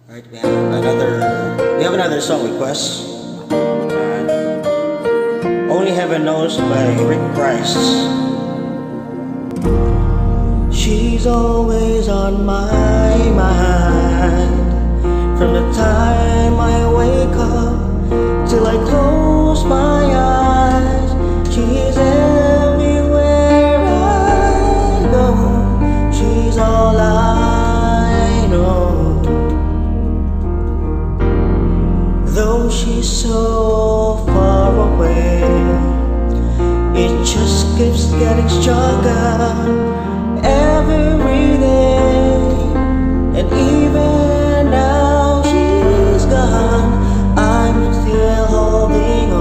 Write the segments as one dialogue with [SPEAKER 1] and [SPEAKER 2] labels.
[SPEAKER 1] Alright, we have another song request. Only Heaven Knows by Rick Price. She's always on my mind, from the time I wake up till I close my eyes. She's everywhere I go. She's all I know. Though she's so far away, it just keeps getting stronger every day. And even now she's gone, I'm still holding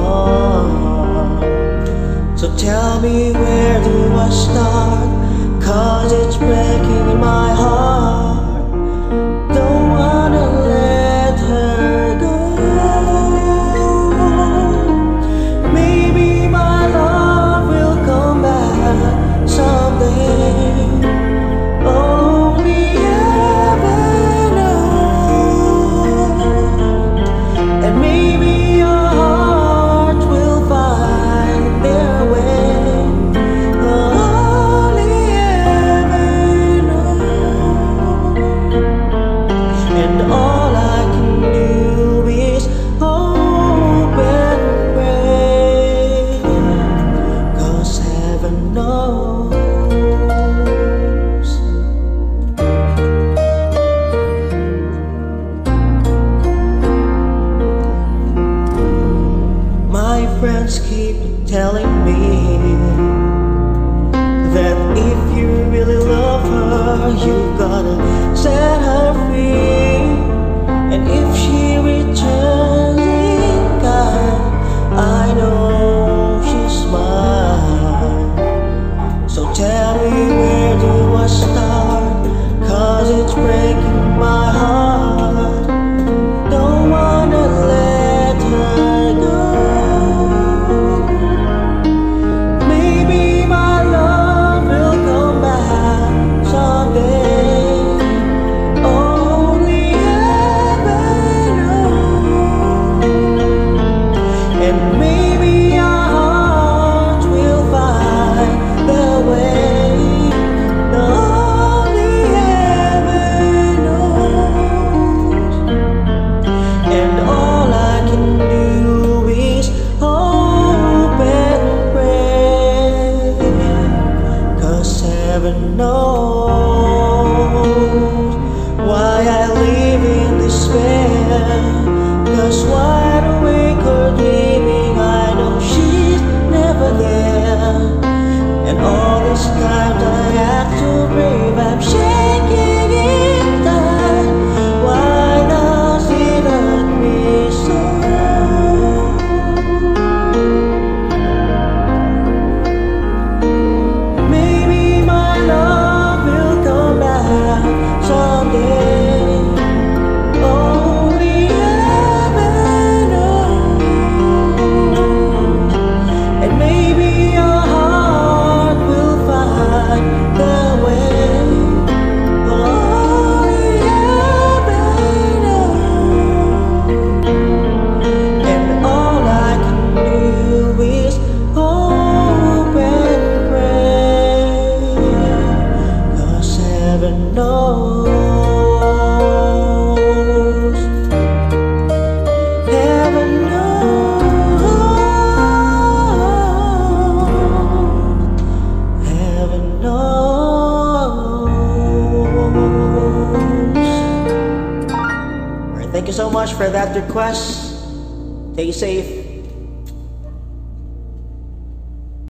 [SPEAKER 1] on. So tell me, where do I start? 'Cause it's breaking in my heart. Don't wanna let her go. Maybe my love will come back someday. Only heaven knows. And maybe your heart will find their way. Only heaven knows. And all I can do is hope and pray, 'cause heaven knows. My friends keep telling me that if you really love her, you gotta set her free. And if she returns in kind, I know she's mine. So tell me, where do I start? 'Cause it's breaking my heart. Don't wanna let her go. Maybe my love will come back someday. Only heaven knows. And maybe our hearts will find their way. Only heaven knows. And all I can do is hope and pray, 'cause heaven knows why I live in despair. 'Cause wide awake or dreaming, I know she's never there. And all this time I have to brave, I'm shaking inside. Why does it hurt me so? Maybe my love will come back someday. Only heaven knows. And maybe your heart will find the way. Only heaven knows. And all I can do is hope and pray, 'cause heaven knows. Heaven knows. Heaven knows. Alright, thank you so much for that request. Stay safe.